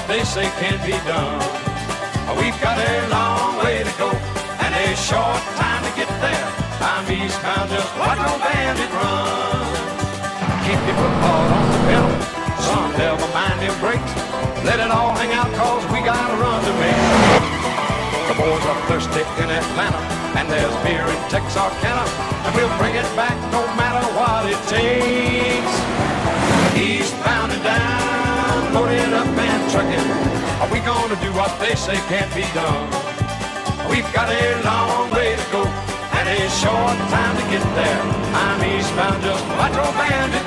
they say can't be done. We've got a long way to go and a short time to get there. I'm eastbound, just watch no bandit run. Keep your foot hard on the pedal, son, never mind them brakes. Let it all hang out, cause we got a run to make. The boys are thirsty in Atlanta, and there's beer in Texarkana, and we'll bring it back no matter what it takes. Eastbound and down, loaded up and trucking. Are we gonna do what they say can't be done? We've got a long way to go and a short time to get there. I'm eastbound, just watch your bandit